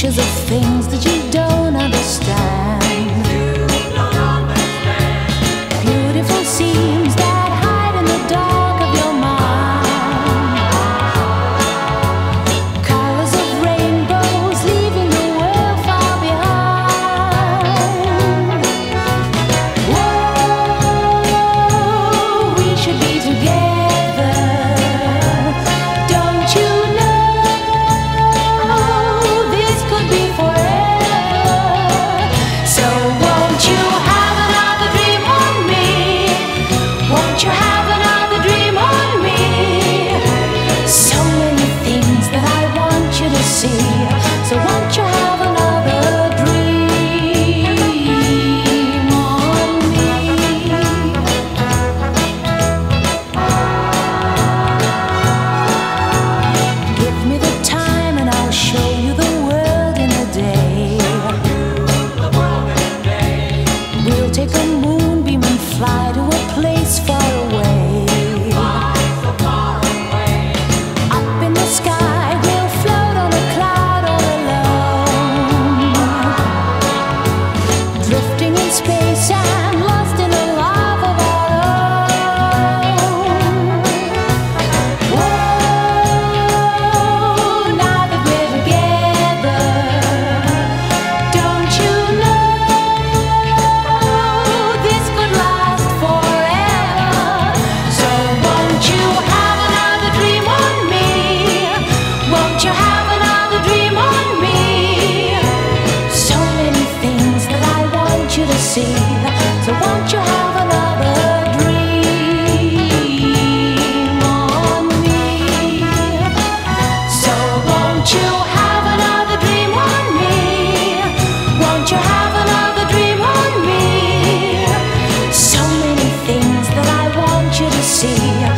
pictures of things that you don't understand. Beautiful scenes that hide in the dark of your mind. Colors of rainbows leaving the world far behind. Whoa, we should be together. Don't you know this could be forever? So won't you have another dream on me? Won't you have another dream on me? So many things that I want you to see. So won't you have another dream on me? Give me the time and I'll show you the world in a day. We'll take a moonbeam and fly to a place far away. Up in the sky, we'll float on a cloud all alone. Drifting in space and lost in a love of our own. Whoa, now that we're together, don't you know this could last forever? So won't you have another dream on me? Won't you have another dream on me? So many things that I want you to see. So won't you have another dream on me? So won't you have another dream on me? Won't you have another dream on me? So many things that I want you to see.